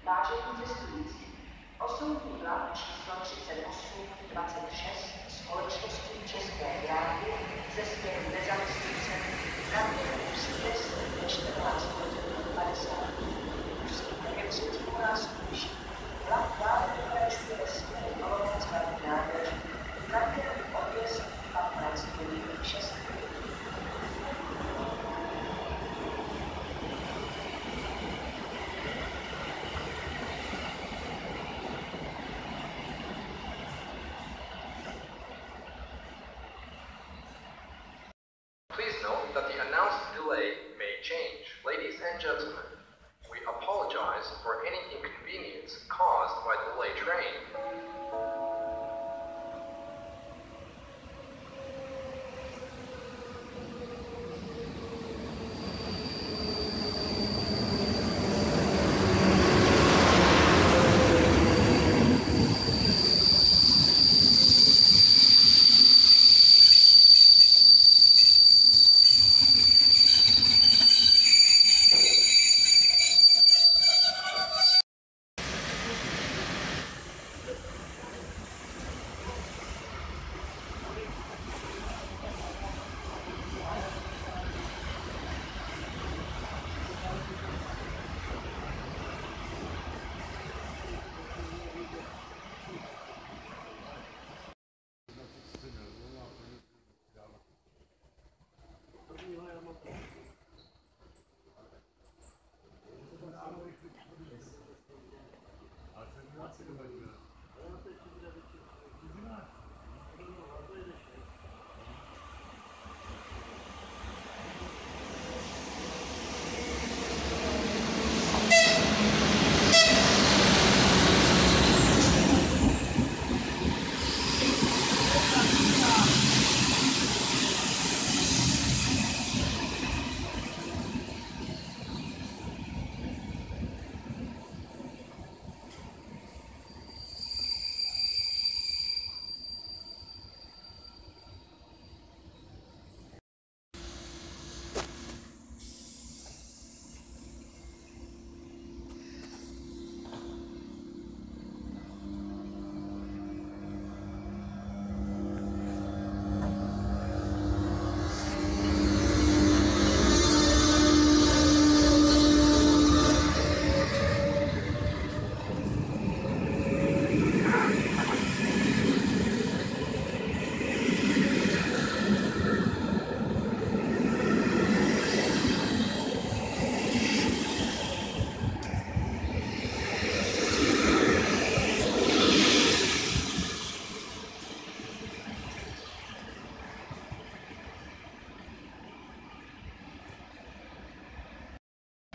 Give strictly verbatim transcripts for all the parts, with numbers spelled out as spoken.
Vážení cestující, osobní vlak číslo třicet osm dvacet šest společnosti České dráhy ze směru Nezávislnice pravděpodobně přijde ve čtrnáct hodin padesát. Musíte vypřít u nás kůži. Vlak dále pokračuje ve směru Olomouc hlavní nádraží, pravděpodobně odjezd patnáct hodin šest. Please note that the announced delay may change. Ladies and gentlemen, we apologize for any inconvenience caused by the delayed train.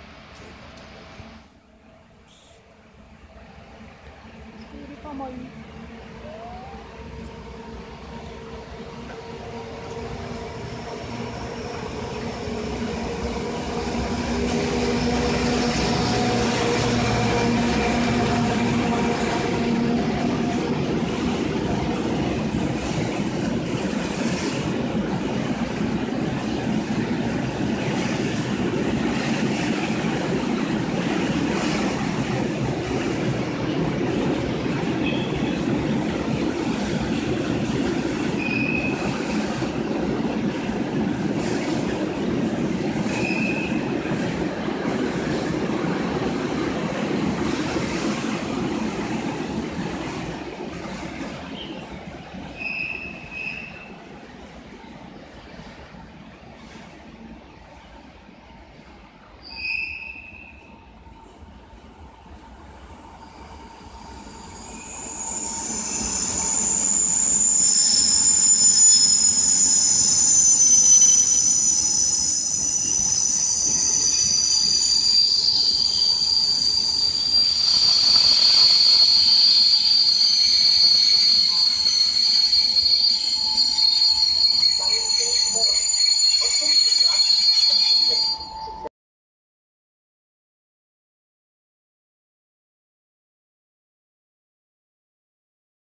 Moim